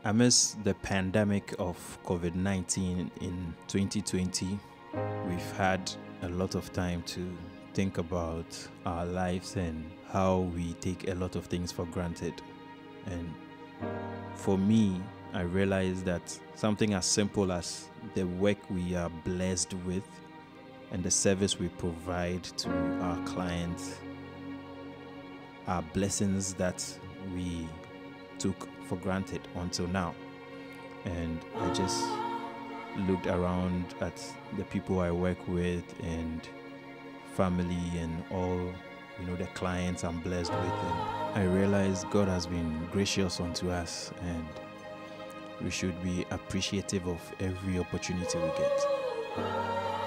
Amidst the pandemic of COVID-19 in 2020, we've had a lot of time to think about our lives and how we take a lot of things for granted. And for me, I realized that something as simple as the work we are blessed with and the service we provide to our clients are blessings that we took for granted until now. And I just looked around at the people I work with and family and all, the clients I'm blessed with, and I realized God has been gracious unto us, and we should be appreciative of every opportunity we get.